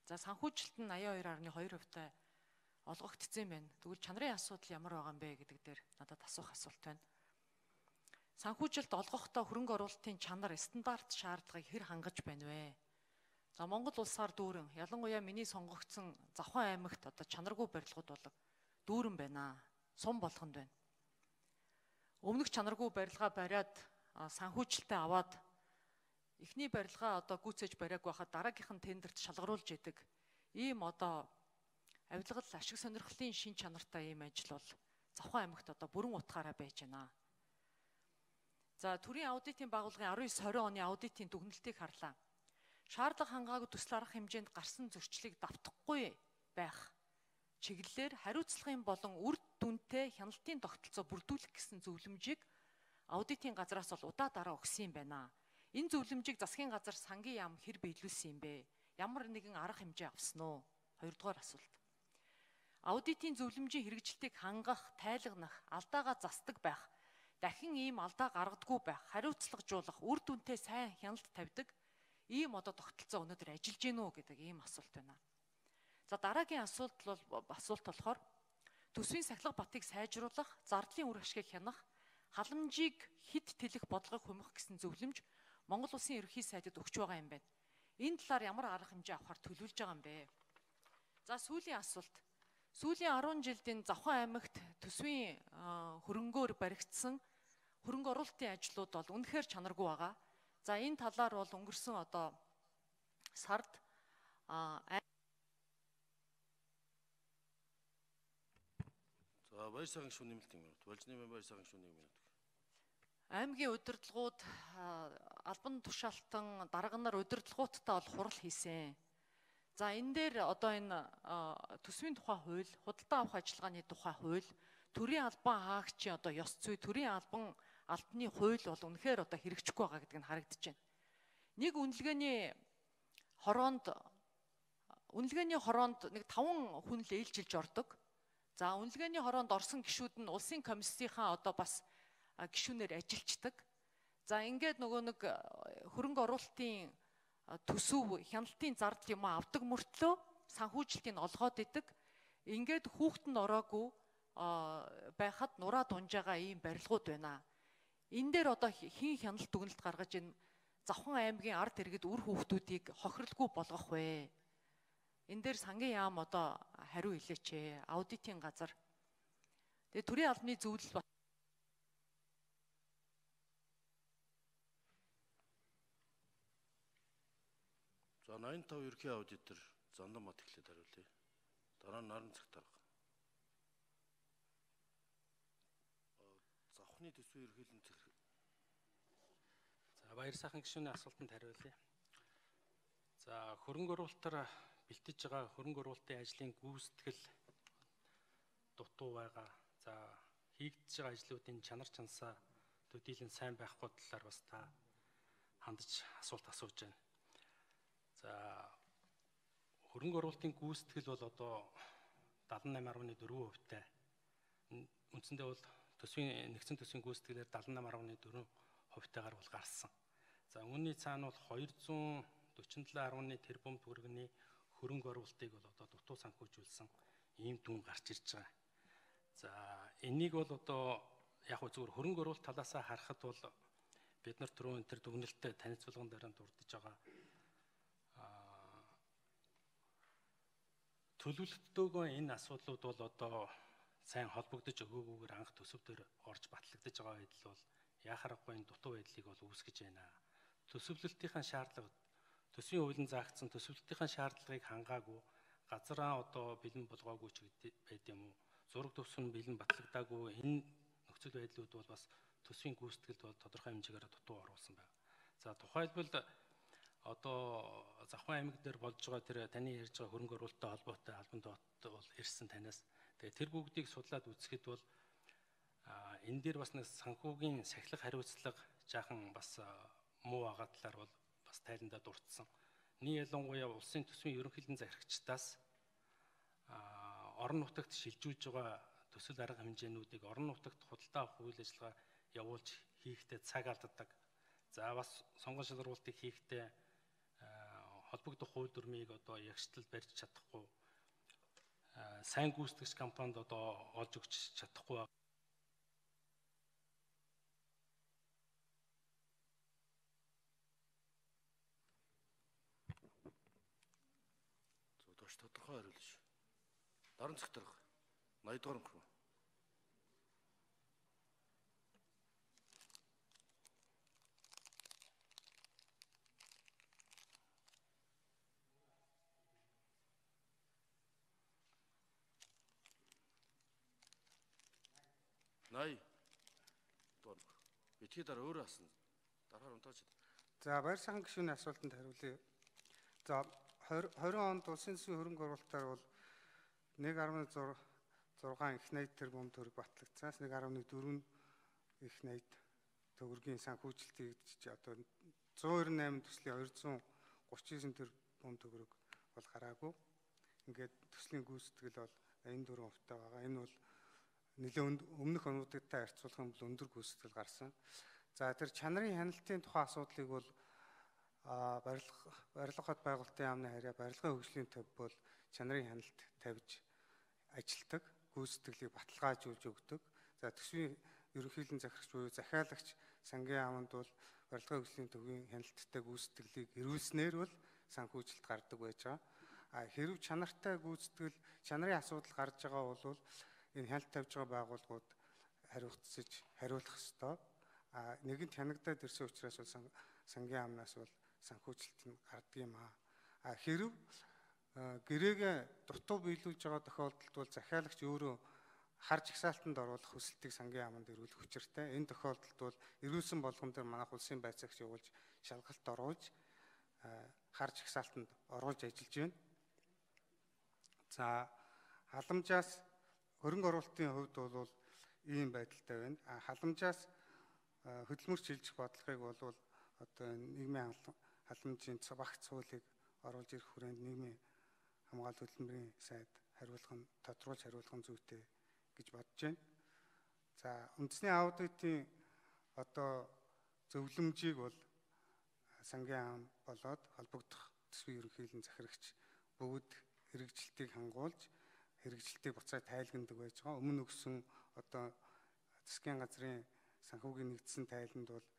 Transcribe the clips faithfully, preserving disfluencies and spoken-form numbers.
За санхүүжилт нь аян хоёр гаруй хоёр хувьтай олгогдсон юм байна. Тэгвэл чанарын асуудал ямар байгаа юм бэ гэдэг дээр надад асуух асуулт байна. Санхүүжилт олгохдоо хөрөнгө оруулалтын чанар стандарт шаардлагыг хэр хангаж байна вэ? За Монгол улсаар дүүрэн, ялангуяа миний сонгогдсон Завхан аймагт одоо чанаргүй барилгууд бол дүүрэн байна. Сум болгонд байна. Өмнөх чанаргүй барилгаа бариад санхүүжилтээ аваад эхний барилгаа одоо гүйцээж бариаг байхад дараагийнх нь тендерт шалгаруулж идэг. Ийм одоо авилгал ашиг сонирхлын шин чанартай ийм ажил бол Завхан аймагт одоо бүрэн утгаараа байж байна. За төрийн аудитын байгууллагын арван девять тwenty оны аудитын дүгнэлтийг харлаа. Шаардлага хангаагүй төсөл арга хэмжээнд гарсан зөрчлийг давтахгүй байх чиглэлээр хариуцлагын болон үр дүнтэй хяналтын тогтолцоо бүрдүүлэх гэсэн зөвлөмжийг аудитын газраас бол удаа дараа өгсөн юм байна. Энэ зөвлөмжийг засгийн газар сангийн яам хэр биелүүлсэн юм бэ? Ямар нэгэн арга хэмжээ авсан уу? Хоёрдугаар асуулт. Аудитын зөвлөмжийн хэрэгжилтийг хангах, тайлгнах, алдаагаа засдаг байх, дахин ийм алдаа гаргадаггүй байх, хариуцлагажуулах, үр дүнтэй сайн хяналт тавьдаг ийм одоо тогтолцоо өнөөдөр ажиллаж гэнэ үү гэдэг ийм асуулт байна. За дараагийн асуулт бол асуулт болохоор төсвийн сахилга батыг сайжруулах, зардлын үр ашгийг хянах, халамжийг хэд тэлэх бодлогыг хумих гэсэн зөвлөмж Монгол Улсын ерөнхий сайдад өгч байгаа юм байна. Энэ талаар ямар арга хэмжээ авахар төлөвлөж байгаа юм бэ? За сүүлийн асуулт. Сүүлийн арван жилдийн Завхан аймагт төсвийн хөрөнгөөр баригдсан хөрөнгө оруулалтын ажлууд бол үнэхээр чанаргүй байгаа. За энэ талаар бол өнгөрсөн одоо сард За баяр сайхан гишүүн нэмэлт юм байна. Болж нэмэн баяр сайхан гишүүн нэг минут. Аймгийн удирдлагууд албан тушаалтан дарга нар удирдлагуудтай бол хурал хийсэн. За энэ дээр одоо энэ төсвийн тухай хууль, худалдаа авах ажиллагааны тухай хууль, төрийн албан хаагчийн одоо ёс зүй, төрийн албан албаны хууль бол үнэхээр одоо хэрэгжихгүй байгаа гэдэг нь харагдаж байна. Нэг үнэлгээний хороонд үнэлгээний хороонд нэг таван хүн л ээлжилж ордог. За үнэлгээний хороонд орсон гишүүд нь улсын комиссийнхаа одоо бас гишүүнээр ажилладаг. За ингээд нөгөө нэг хөрөнгө оруулалтын төсөв, хяналтын зардал юм авдаг мөртлөө санхүүжилтийг олгоод идэг. Ингээд хүүхдэнд ороогүй байхад нураа дунж байгаа ийм барилгууд байна. Энэ дээр одоо хэн хяналт дүгнэлт гаргаж энэ Завхан аймгийн ард иргэд үр хүүхдүүдийг хохирлгүй болгох вэ? Энэ дээр сангийн яам одоо хариу илээч ээ. Аудитын газар. Тэгээ төрийн албаны зөвлөл За ninety five ерхий аудитор Зандан Мат эхлээд хариулъя. Дараа нь Наран Цагтарга. Завхны төсвийн ерхийлэн захирах. За баяр сайхан гишүүний асуултанд хариулъя. За хөрөнгө оруулалтаар бэлтэж байгаа хөрөнгө оруулалтын ажлын гүйцэтгэл дутуу байгаа. За хийгдэж байгаа ажлуудын чанар чансаа төдийлөн сайн байхгүй талаар бас та хандаж асуулт асууж байна. За хөрөнгө оруулалтын гүйцэтгэл бол одоо seventy-eight point four хувьтай. Үндсэндээ бол төсвийн нэгдсэн төсвийн гүйцэтгэлээр seventy-eight point four хувьтайгаар бол гарсан. За үүний цаана бол two hundred forty-seven point one тэрбум төгрөгийн хөрөнгө оруулалтыг бол одоо дутуу санхүүжүүлсэн ийм дүн гарч ирж байгаа. За энийг бол одоо яг хөө зүгээр хөрөнгө оруулалт талаасаа харахад бол бид нар түрүү энэ төр дүгнэлттэй танилцуулган дээр дурдж байгаа төлөвлөлтөөгөө энэ асуудлууд бол одоо сайн холбогдож өгөөгүйгээр анх төсөв дээр орж батлагдаж байгаа байдал бол яхарахгүй энэ дутуу байдлыг бол үүсгэж байна. Төсөвлөлтийн шаардлага төсвийн хуулийн заагдсан төсөвлөлтийн шаардлагыг хангаагүй газараа одоо бэлэн болгоогүй ч байд юм уу? Зураг төвс нь бэлэн батлагдаагүй энэ нөхцөл байдлууд бол бас төсвийн гүйцэтгэлд бол тодорхой хэмжээгээр дутуу оруулсан байна. За тухайлбал одоо Завхан аймаг дээр болж байгаа тэр таны ярьж байгаа хөрөнгө оруулалттай холбоотой албан тооцоо бол ирсэн танаас. Тэгээ тэр бүгдийг судлаад үзэхэд бол энэ дээр бас нэг санхүүгийн сахилга хариуцлага жаахан бас муу байгаа талаар бол бас тайландаа дурдсан. Нэг ялангуяа улсын төсвийн ерөнхийлөн захирагчдаас орон нутагт шилжүүлж байгаа төсөл арга хэмжээнүүдийг орон нутагт худалдаа авах үйл ажиллагаа явуулж хийхдээ цаг алддаг. За бас сонгон шалгаруулалтыг хийхдээ холбогдох хууль дүрмийг одоо ягштал барьж чадахгүй, сайн гүйцэтгэгч компанид одоо олж өгч чадахгүй. Зодоош тодорхой хариулна шүү. Даран цагтарга найд дугаар мөрхөө. Най. Дугаар мөрхөө. Битгий дараа өөрөө асна. Дараагаар унтаач. За баяр сайхан гишүүний асуултанд хариулъя. За двадцать онд улсын засгийн хөрөнгө оруулалтаар бол нэг гаруй зургаан их найд тэрбум төгрөг батлагдсанаас нэг гаруй дөрвөн их найд төгрөгийн санхүүжилтийг одоо зуун найман төслийн хоёр зуун гурван девять тэрбум төгрөг бол гараагүй. Ингээд төслийн гүйцэтгэл бол энэ дөрвөн хувьтай байгаа. Энэ бол нэлээд өмнөх онуудтай харьцуулах юм бол өндөр гүйцэтгэл гарсан. За тэр чанарын хяналтын тухай асуудлыг бол барилга барилга хот байгуулалтын яамны харьяа барилгын хөгжлийн төв бол чанарын хяналт тавьж ажилтдаг, гүйцэтгэлийг баталгаажуулж өгдөг. За төсвийн ерөнхийлөн захирагч буюу захиалагч сангийн яамд бол барилгын хөгжлийн төвийн хяналттай гүйцэтгэлийг эрүүлснээр бол санхүүжилт гардаг байж байгаа. А хэрв чанартай гүйцэтгэл, чанарын асуудал гарч байгаа бол энэ хяналт тавьж байгаа байгууллагууд хариуцж хариулах ёстой. А нэгэнт хянагдаад ирсэн учраас бол сангийн яамнаас бол санхүүжилт нь гардаг юм аа. А хэрв гэрээгээ дутуу биелүүлж байгаа тохиолдолд бол захиалагч өөрөө харж ихсаалтанд оруулах хүсэлтийг сангийн яамд эрүүлэх учиртай. Энэ тохиолдолд бол эрүүлсэн болгон дээр манайх улсын байцаагч явуулж шалгалт оруулж харж ихсаалтанд оруулж ажиллаж байна. За халамжаас хөрөнгө оруулалтын хувьд бол ийм байдалтай байна. А халамжаас хөдөлмөрч шилжих бодлогыг бол одоо нийгмийн халамжийн багц хуулийг оруулж ирэх хүрээнд нийгмийн хамгаалалт хөдөлмөрийн сайд хариулах нь тодруулж хариулах нь зүйтэй гэж бодож байна. За үндэсний аудитын одоо зөвлөмжийг бол сангийн яам болоод холбогдох төсвийн ерөнхийлөн захирагч бүгд хэрэгжилтийг хангуулж хэрэгжилтийг буцаад тайлгнадаг байж байгаа. Өмнө өгсөн одоо засгийн газрын санхүүгийн нэгдсэн тайланд бол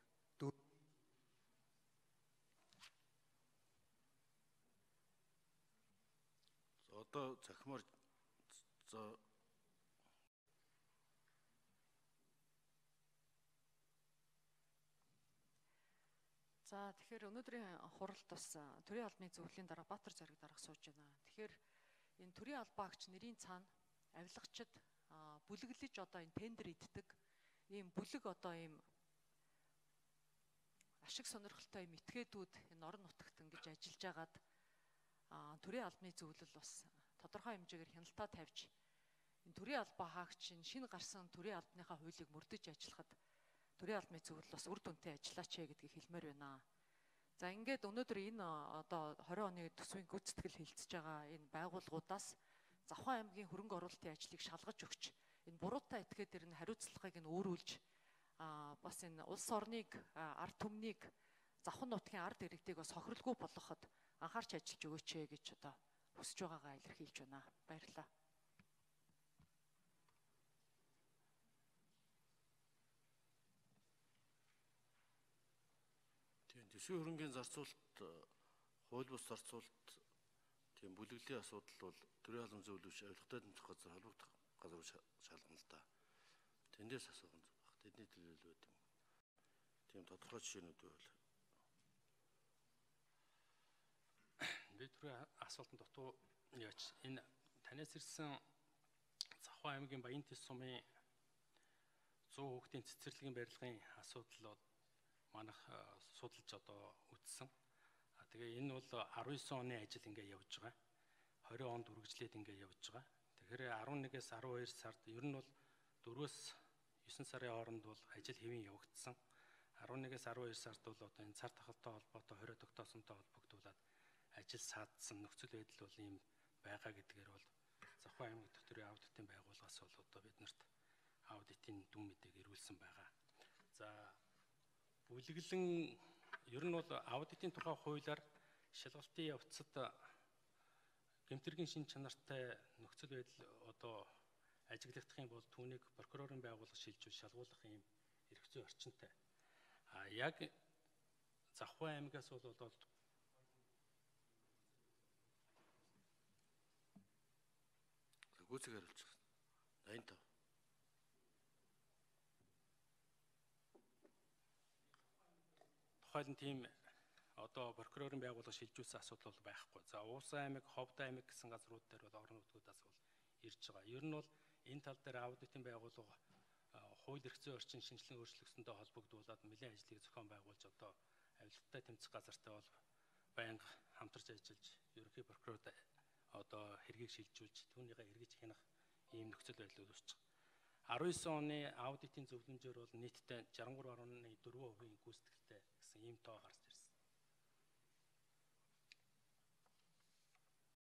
одоо захимаар за За тэгэхээр өнөөдрийн хуралд бас төрийн албаны зөвлөлийн дараа Баатар Зориг дарга сууж байна. Тэгэхээр энэ төрийн албаагч нэрийн цаана авилгачид бүлэглэж одоо энэ тендер иддэг ийм бүлэг одоо ийм ашиг сонирхолтой ийм этгээдүүд энэ орон нутагт ингэж ажиллаж агаад төрийн албаны зөвлөл бас тодорхой хэмжээгээр хяналтаа тавьж энэ төрийн албаа хаагч шинэ гарсан төрийн албаныхаа хуулийг мөрдөж ажиллахад төрийн албаны зөвлөл бас үр дүнтэй ажиллаач гэдгийг хэлмээр байна. За ингээд өнөөдөр энэ одоо двадцать оны төсвийн гүйцэтгэл хилцэж байгаа энэ байгууллагуудаас Завхан аймгийн хөрөнгө оруулалтын ажлыг шалгаж өгч энэ буруутай этгээд дэр нь хариуцлагыг нь өөрүүлж бас энэ улс орныг ард түмнийг Завхан нутгийн ард иргэдийг бас хохирлгүй болгоход анхаарч ажиллаж өгөөч гэж одоо хүсэж байгаагаа илэрхийлж байна. Баярлалаа. Төсвийн хөрөнгийн зарцуулалт, хууль бус зарцуулалт, тийм бүлэглэлийн асуудал бол төрийн албан зөвлөвч авилгатай тэмцэх газар холбогдох газар шалгана л да. Тэндээс асуух нь зөв баг. Тэдний төлөөлөл байд юм. Тийм тодорхой жишээнүүд байвал. Би түрүү асуултанд дутуу яач энэ танаас ирсэн Завхан аймгийн Баянтис сумын сүү хүүхдийн цэцэрлэгийн барилгын асуудал бол манайх судалж одоо үтсэн. А тэгээ энэ бол дөрвөн оны ажил ингээ явж байгаа. двадцать онд үргэлжлээд ингээ явж байгаа. Тэгэхээр арван нэгээс арван хоёр сард ер нь бол дөрвөөс девэн сарын хооронд бол ажил хэвэн явагдсан. арван нэгээс арван хоёр сард бол одоо энэ цар тахалтай холбоотой хорио тогтоосонтой холбогдуулаад ажил саадсан нөхцөл байдал бол ийм байгаа гэдгээр бол Завхан аймаг төтөрийн аудитын байгууллагаас бол одоо биднэрт аудитын дүн мэдээг ирүүлсэн байгаа. За бүлэглэн ер нь бол аудитын тухай хуулиар шалгалтын явцад гэмтэргийн шин чанартай нөхцөл байдал одоо ажиглагдах юм бол түүнийг прокурорын байгууллага шилжүүл шалгуулах юм эрх зүйн орчинтай. А яг Завхай аймагаас бол бол гүйцэг хариулчих. найнтай. тухайлан тийм одоо прокурорын байгууллага шилжүүлсэн асуудал бол байхгүй. За Уусан аймаг, Ховд аймаг гэсэн газрууд дээр бол орон нутгуудаас бол ирж байгаа. Ер нь бол энэ тал дээр аудитын байгууллага хууль эрх зүйн орчин шинжилгээ өөрчлөгсөндөө холбогдуулаад нэлээд ажлыг зохион байгуулж одоо авилгатай тэмцэх газартай бол байнга хамтарч ажиллаж ерөнхий прокурорд одоо хэргийг шилжүүлж түүнийгээ эргэж хянах ийм нөхцөл байдал үүсэж байгаа. арван девять оны аудитын зөвлөмжөөр бол нийтдээ шестдесят три гаруй дөрвөн процент гүйцэтгэлтэй гэсэн ийм тоо гарч